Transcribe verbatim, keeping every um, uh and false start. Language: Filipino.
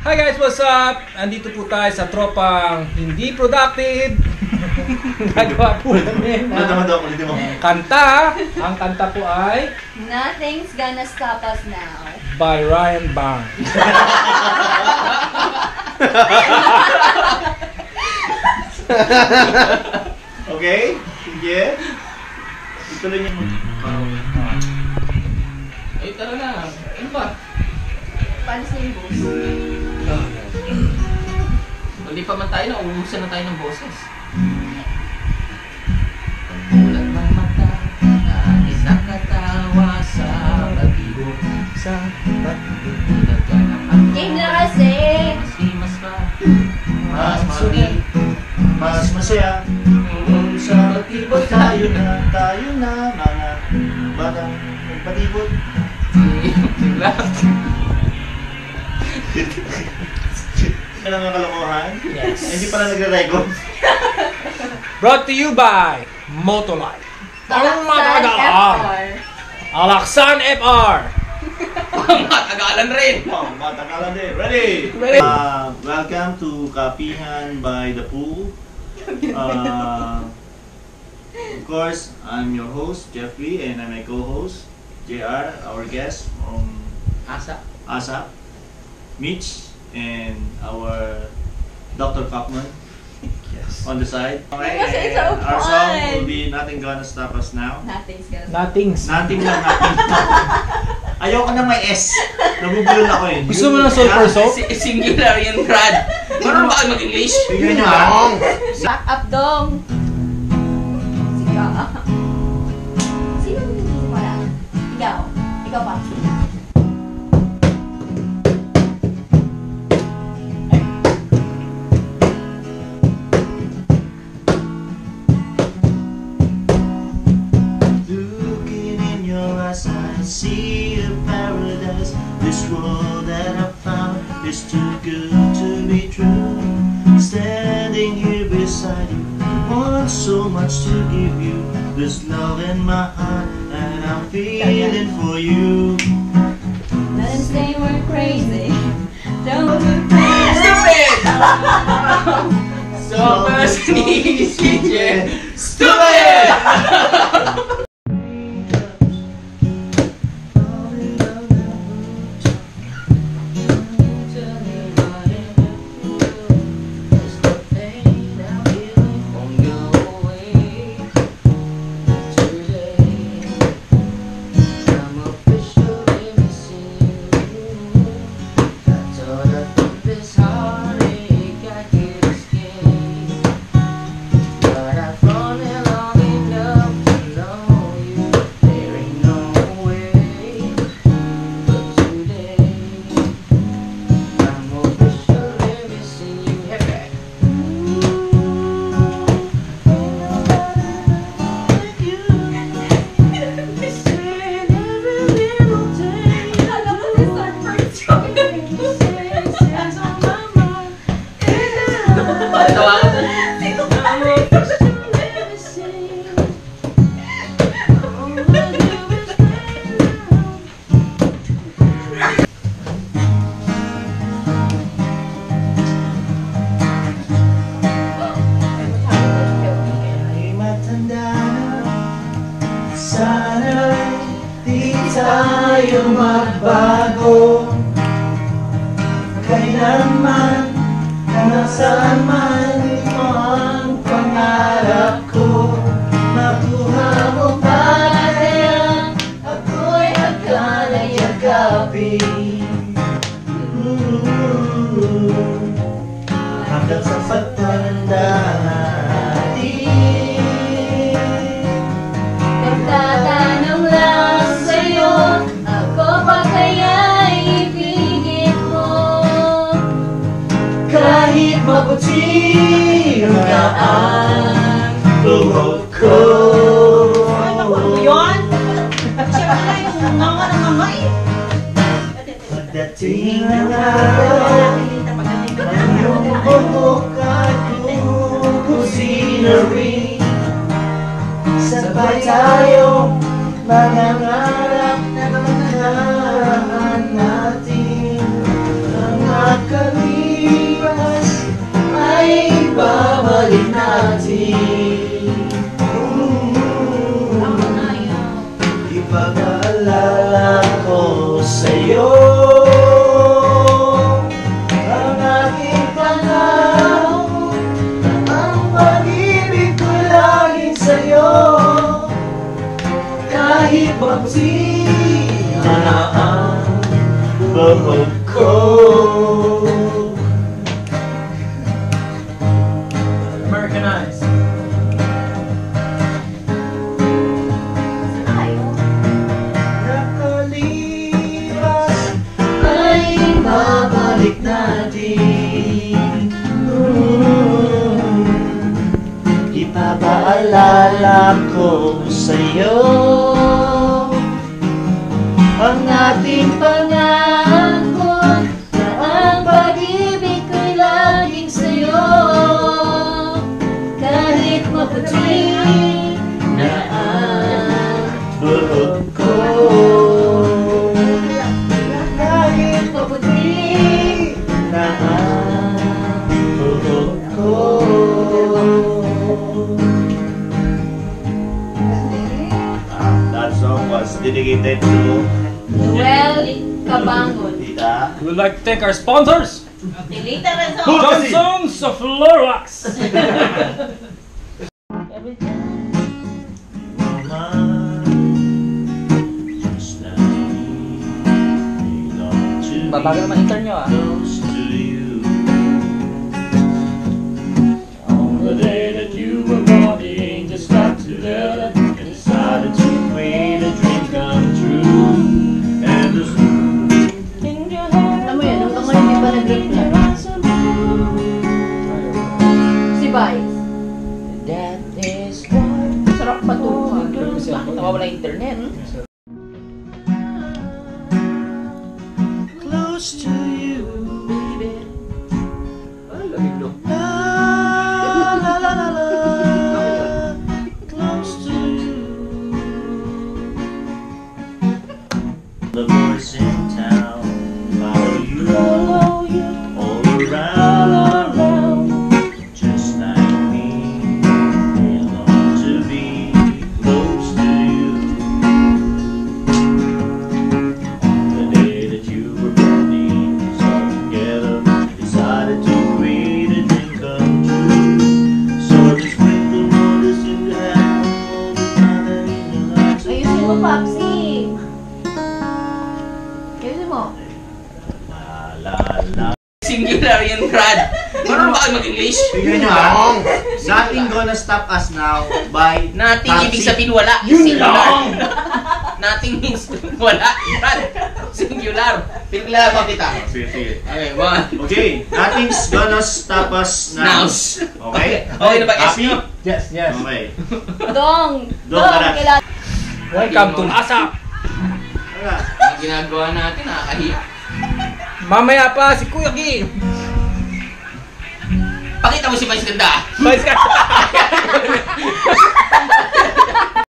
Hi guys, what's up? Andito po tayo sa tropang hindi productive. Nagawa po namin ng kanta. Ang kanta po ay Nothing's Gonna Stop Us Now by Ryan Bang. Okay? Sige. Ituloy niyo mo. Ay, tara na. Ano ba? Palis na yung boss. Hindi pa man tayo na, uubusan na tayo ng boses. Ulan ng mata, na isang katawa sa pag-ibig. Sa Ilag ka ng Game na kasi! Mas himas pa, Mas mas masaya. muli. Mas masaya. Sa pagtibot tayo na, tayo na, mga batang patibot. Bigla. Ano ang kalokohan? Yes. Hindi pala nagre-record. Brought to you by Motolife. Ang Alaksan matagalan. F R. Alaksan F R. Matagalan rin. Wow, matakalan din. Ready? Ready. Uh, welcome to Kapihan by the Pool. Uh, of course, I'm your host, Jeffrey, and I'm my co-host, J R, our guest from Asa. ASAP, Mitch, and our Doctor Kaufman Yes. on the side. Okay, Kasi it's so and our song fun. will be Nothing Gonna Stop Us Now. Nothing's gonna stop Nothing's. Nothing lang, nothing. Ayoko na may S. Nabubulol ako eh. Gusto mo ng sulfur soap? Si singular yan, Brad. Marunong ba kayo mag-English? Bigyan nyo ha. Back up dong! Sika. Sino yung wala? Ikaw. Ikaw pa. Looking in your eyes, I see a paradise. This world that I found is too good to be true. Standing here beside you, want so much to give you. There's love in my heart, and I'm feeling for you. Let them say we're crazy. Don't look crazy. Stupid! Super sneaky, stupid! Ay matanda na, sana'y di tayo magbago. Kailanman, nasaan man ito ang pangarap ko. Makuha mo pa kaya ako'y akala yakapin. Hanggang sa pagtanda natin. Nagtatanong lang sa'yo, ako pa kaya ibigin mo? Kahit maputi ang daan, tuhod ko. Ay, naku, ano yun? Siya pala yung mga ng mga eh. Pagdating ng araw, ang iyong buhok at scenery. Sabay tayong manangarap na naman natin ang akala. balik natin. Ipag-aalala ko sa'yo ang aking pangako, ang pag-ibig ko laging sa'yo. Kahit mabuti na ang buhok ko. Americanized. Nakalipas ay babalik natin. Ipapaalala ko sa'yo ang ating pangako, na ang pag-ibig ko'y laging sa'yo. Kahit maputi na ang buhok ko, kahit maputi na ang buhok ko. That song was dedicated to Noel Cabangon. Tita. We would like to thank our sponsors, Dilita Razon. Johnson's of Florwax. Babagal naman intern nyo ah. On the day that you were born, the angels got together and decided to create a dream come true. And the Alam mo yan, hanggang ngayon di ba nag-reply? Si Vice. That is why. Sarap patuhan. Bakit nawawala yung internet? close to you, baby. La la la la la. Close to you. The boys in town follow you, follow you all around, all around. Just like me, they long to be close to you. On the day that you were born, the angels all together decided to create a dream come true. So just sprinkle waters in the hand, hold the Father in your heart. Ayusin mo, Papsi. Ayusin mo. La la la. Singular yan, Brad. Marunong ba kayo mag-English? Tignan nyo ah. Nothing gonna stop us now by Nothing Taxi. ibig sabihin wala. Yun Singular. lang. Nothing means wala. Brad, singular. Pinaglalaro ba kita? Sige, sige. Okay, one. Okay, nothing's gonna stop us now. Nows. Okay? Okay na ba S Happy? nyo? Yes, yes. Okay. Dong. Dong, karat. kailangan. Welcome to Asa. Wala. Ang ginagawa natin, nakakahiya. Mamaya pa si Kuya Gi. Pakita mo si Vice ganda. Vice ka.